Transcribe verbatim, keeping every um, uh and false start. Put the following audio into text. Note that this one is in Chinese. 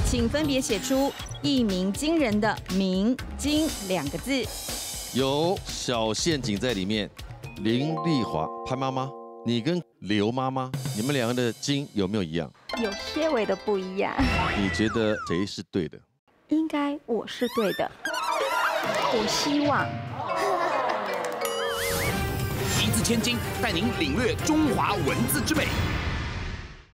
请分别写出一鸣惊人的“鸣”“惊”两个字。 有小陷阱在里面。林丽华，潘妈妈，你跟刘妈妈，你们两个的惊有没有一样？ 有些微的不一样。 你觉得谁是对的？ 应该我是对的。我希望。 一字千金，带您领略中华文字之美。